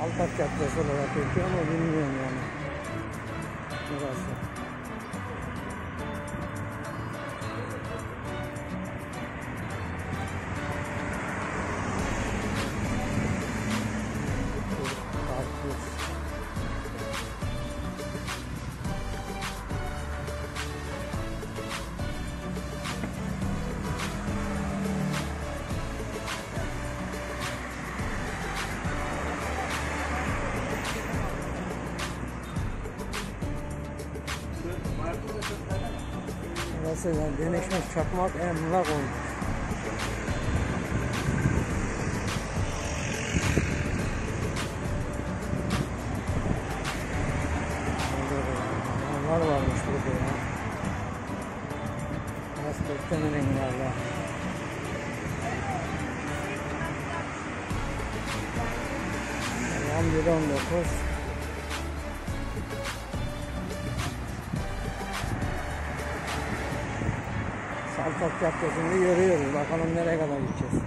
Saltak Caddesi olarak geçiyor ama bilmiyorum yani. Burası. Burası yani Denişmiş Çakmak Emlak olmuş. Onlar varmış burada ya. Nasıl beklemeyin valla. Tam 1.19. Saltak Caddesi'nde yürüyoruz. Bakalım nereye kadar gideceğiz.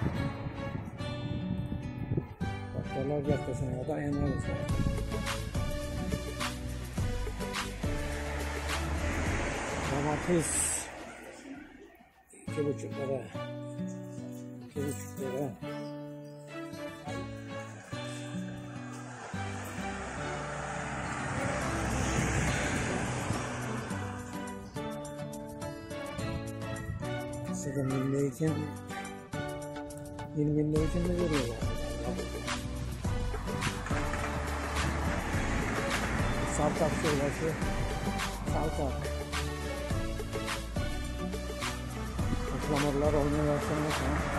Doktorlar Caddesi'ne kadar ineriz. Domates 2,5 lira. 2,5 lira. Size milli eğitim, milli eğitim mi veriyorlar? Saltak şurası, saltak. Islamarlar olmaya başlamış ha.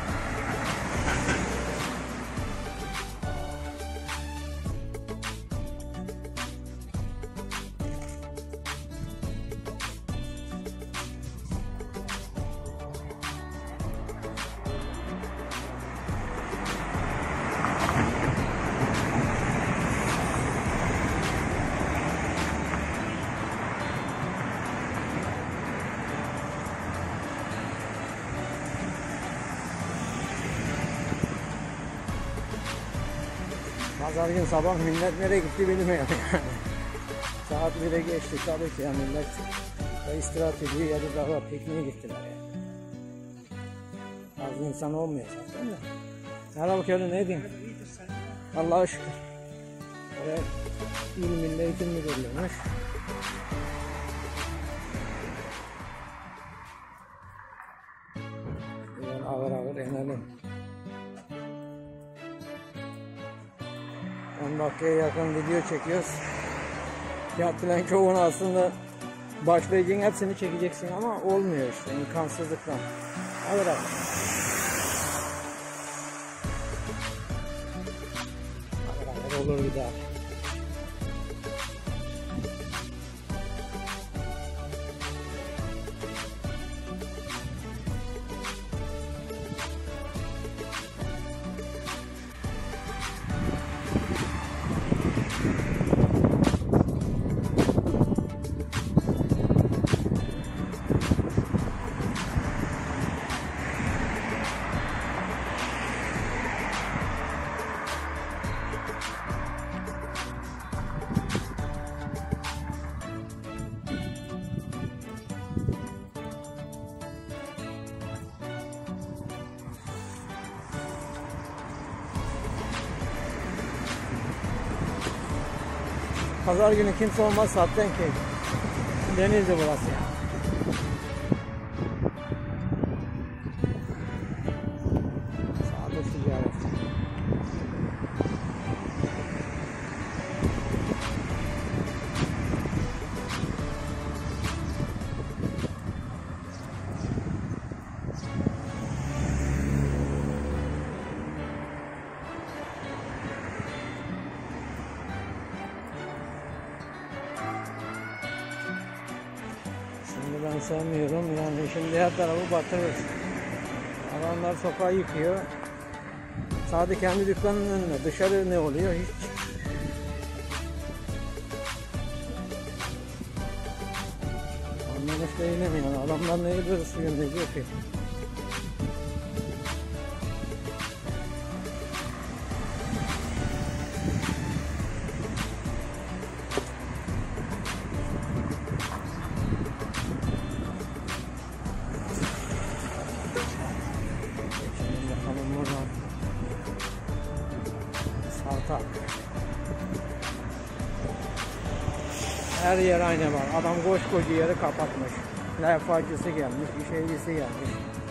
Pazar gün sabah millet nereye gitti bilmiyorum yani. Saat 1'e geçti tabii ki ya, millet ya istirahat ediyor ya da daha pikniğe gittiler yani. Az insan olmuyor zaten de. Merhaba köylü, ne diyeyim? Allah'a şükür. Böyle il milli eğitim müdürlüğüymüş. Yani ağır ağır inelim. 10 dakikaya yakın video çekiyoruz. Yaptılan çoğunu aslında başlayacağın hepsini çekeceksin ama olmuyor işte imkansızlıktan. Hadi abi. Hadi olur bir daha. Pazar günü kimse olmaz zaten ki. Denizli burası ya. Sağda ticaret. Ben sevmiyorum yani, şimdi her tarafı batırır. Adamlar sokağı yıkıyor. Sadece kendi dükkanının önüne, dışarı ne oluyor hiç. Anlamış değilim yani, adamlar neyi böyle suyun ediyor ki? buradan. Sartak. Her yer aynı var. Adam koskoca yeri kapatmış. Levhacısı gelmiş, bir şeycisi gelmiş.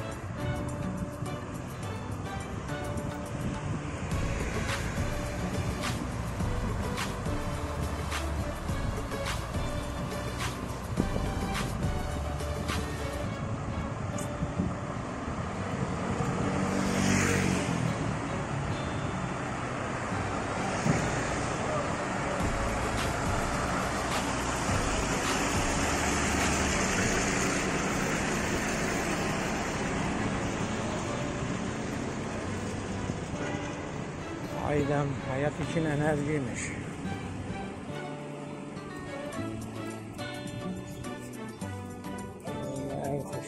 Aydem hayat için enerjiymiş. Ertaş.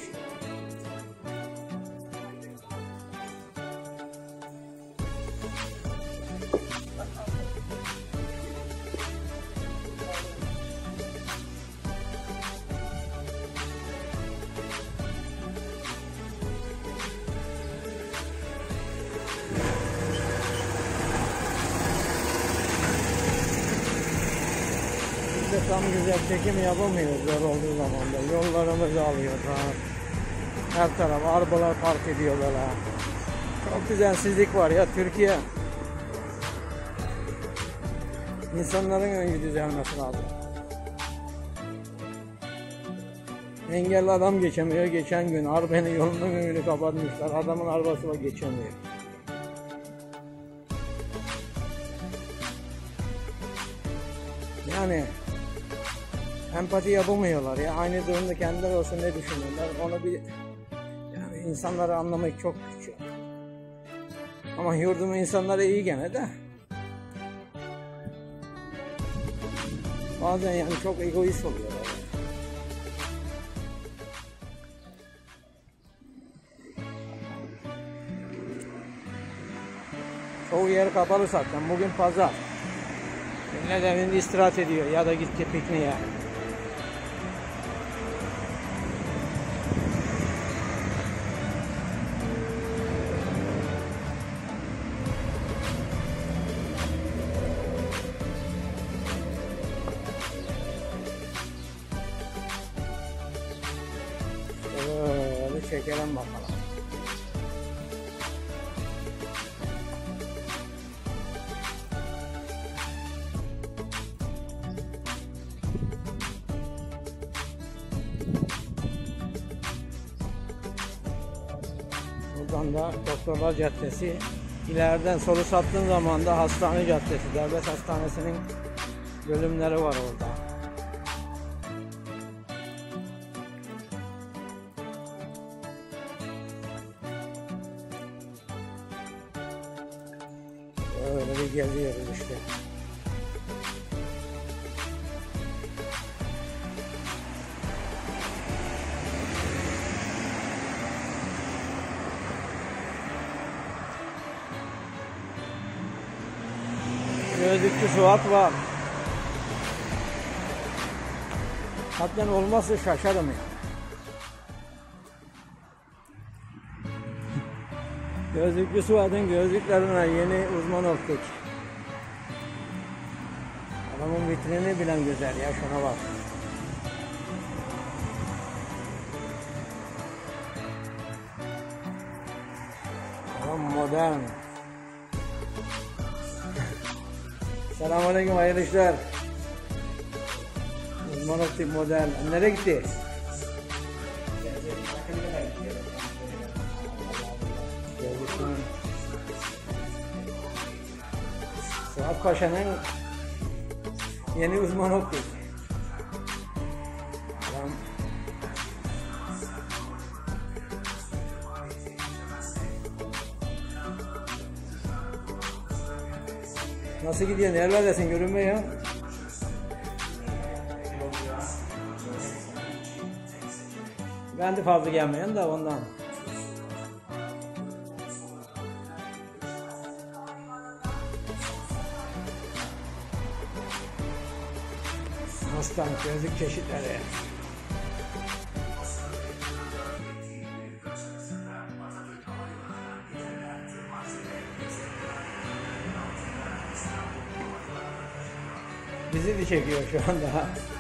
Tam güzel çekim yapamıyoruz zor olduğu zaman da. Yollarımızı alıyorlar. Her taraf arabalar park ediyorlar. Çok düzensizlik var ya Türkiye. İnsanların önce düzelmesi lazım. Engelli adam geçemiyor. Geçen gün arabanın yolunun önünü kapatmışlar. Adamın arabası var, geçemiyor. Yani empati yapamıyorlar ya. Aynı durumda kendileri olsa ne düşünürler? Onu bir yani insanları anlamak çok güç. Ama yurdumun insanları iyi gene de. Bazen yani çok egoist oluyorlar. Çoğu yer kapalı zaten. Bugün pazar. Millet evinde istirahat ediyor ya da gitti pikniğe. Böyle çekelim bakalım. Buradan da Doktorlar Caddesi, ileriden solu sattığın zaman da Hastane Caddesi, Devlet Hastanesi'nin bölümleri var orada. Öyle bir geziyoruz işte. Gözlüklü Suat var. Zaten olmazsa şaşarım ya. Gözlüklü Suat'ın gözlüklerine yeni uzman optik. Adamın vitrini bilen güzel ya, şuna bak. Adam modern. Selamünaleyküm, hayırlı işler. Uzman optik model. Nereye gitti? Suat Paşa'nın yeni uzman optik. Adam nasıl gidiyor? Nerelerdesin? Görünmüyor. Ben de fazla gelmeyen de ondan. Mustang gözlük çeşitleri. Bizi de çekiyor şu anda.